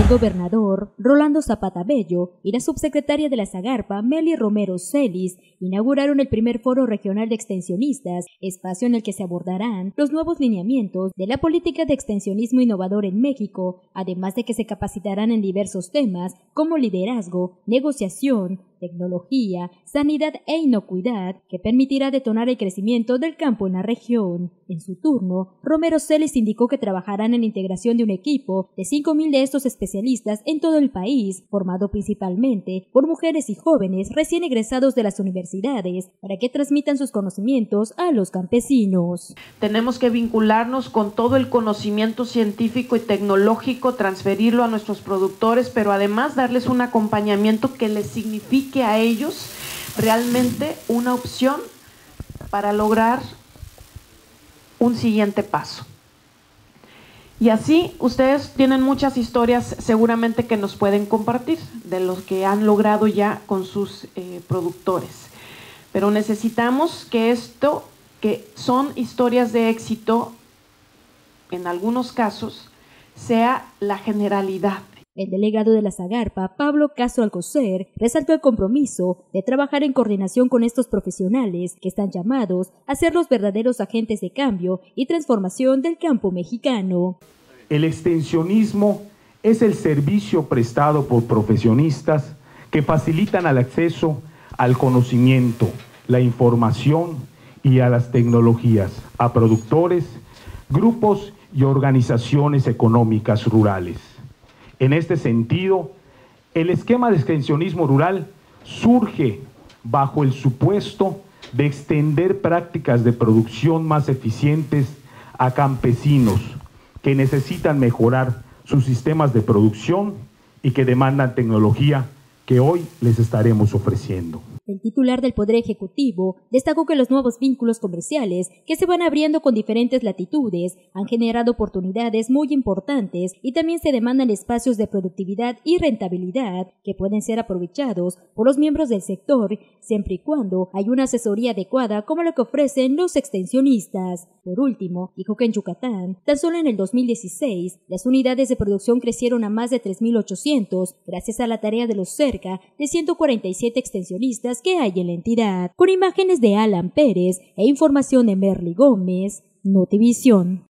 gobernador Rolando Zapata Bello y la subsecretaria de la Zagarpa, Meli Romero Celis, inauguraron el primer foro regional de extensionistas, espacio en el que se abordarán los nuevos lineamientos de la política de extensionismo innovador en México, además de que se capacitarán en diversos temas como liderazgo, negociación, tecnología, sanidad e inocuidad, que permitirá detonar el crecimiento del campo en la región. En su turno, Romero Celis indicó que trabajarán en la integración de un equipo de 5,000 de estos especialistas en todo el país, formado principalmente por mujeres y jóvenes recién egresados de las universidades, para que transmitan sus conocimientos a los campesinos. Tenemos que vincularnos con todo el conocimiento científico y tecnológico, transferirlo a nuestros productores, pero además darles un acompañamiento que les signifique a ellos realmente una opción para lograr un siguiente paso. Y así ustedes tienen muchas historias seguramente que nos pueden compartir de los que han logrado ya con sus productores. Pero necesitamos que esto, que son historias de éxito, en algunos casos, sea la generalidad. El delegado de la Zagarpa, Pablo Castro Alcocer, resaltó el compromiso de trabajar en coordinación con estos profesionales que están llamados a ser los verdaderos agentes de cambio y transformación del campo mexicano. El extensionismo es el servicio prestado por profesionistas que facilitan el acceso al conocimiento, la información y a las tecnologías a productores, grupos y organizaciones económicas rurales. En este sentido, el esquema de extensionismo rural surge bajo el supuesto de extender prácticas de producción más eficientes a campesinos que necesitan mejorar sus sistemas de producción y que demandan tecnología que hoy les estaremos ofreciendo. El titular del Poder Ejecutivo destacó que los nuevos vínculos comerciales que se van abriendo con diferentes latitudes han generado oportunidades muy importantes y también se demandan espacios de productividad y rentabilidad que pueden ser aprovechados por los miembros del sector siempre y cuando hay una asesoría adecuada como la que ofrecen los extensionistas. Por último, dijo que en Yucatán, tan solo en el 2016, las unidades de producción crecieron a más de 3,800 gracias a la tarea de los cerca de 147 extensionistas que hay en la entidad. Con imágenes de Alan Pérez e información de Merly Gómez, Notivisión.